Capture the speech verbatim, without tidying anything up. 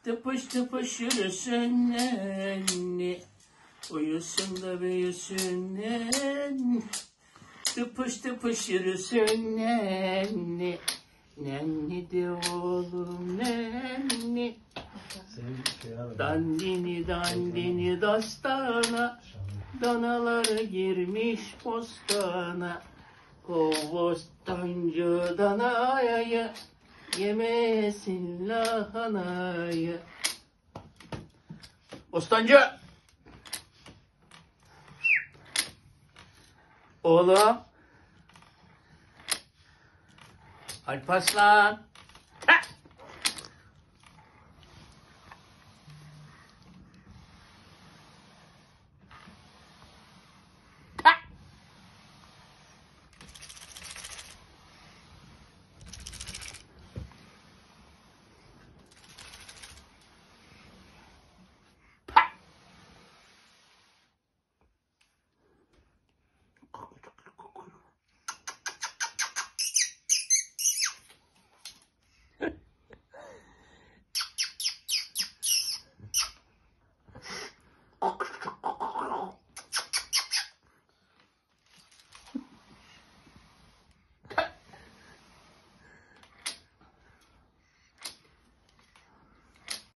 Tıpış tıpış yürüsün nenni. Uyusun da büyüsün nenni. Tıpış tıpış yürüsün nenni. Nenni de oğlum nenni. Dandini dandini dastana. Danaları girmiş bostana. O bostancı danayı yemesin lahanayı. Bostancı! Oğlum! Alparslan!